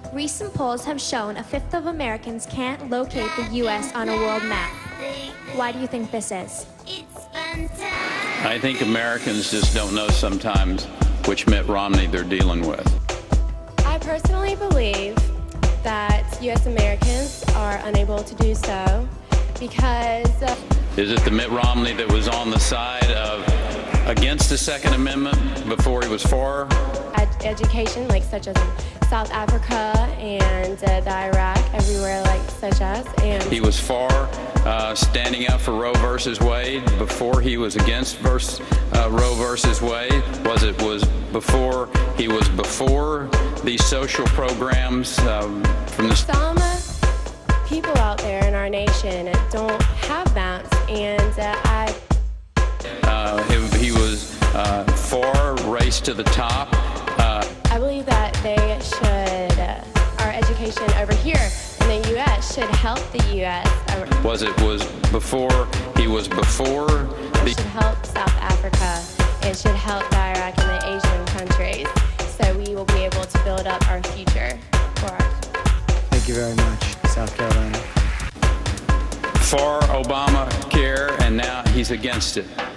Recent polls have shown a fifth of Americans can't locate the U.S. on a world map. Why do you think this is? I think Americans just don't know sometimes which Mitt Romney they're dealing with. I personally believe that U.S. Americans are unable to do so because... Is it the Mitt Romney that was on the side of against the Second Amendment before he was for? Education, like such as South Africa and the Iraq, everywhere like such as. And he was for standing up for Roe versus Wade before he was against Roe versus Wade. Was before he was before these social programs from the... Some people out there in our nation don't have maps, and he was for race to the top. I believe that they should, our education over here in the U.S. should help the U.S. He was before the... It should help South Africa. It should help the Iraq and the Asian countries, so we will be able to build up our future for us. Thank you very much, South Carolina. For Obamacare, and now he's against it.